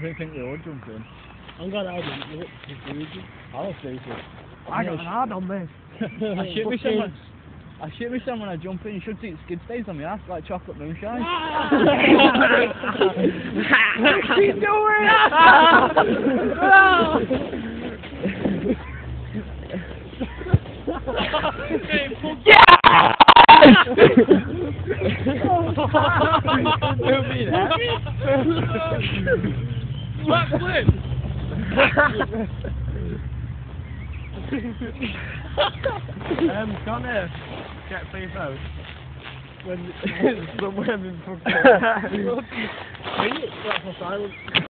didn't think you would jump in. I'm glad I didn't. Look, it's easy. I was stupid. I got an hard on this. I shit myself when I jump in. You should see it skid stays on my ass like chocolate moonshine. Keep doing Connor, get free vote. When somewhere in fucking... That's for silence.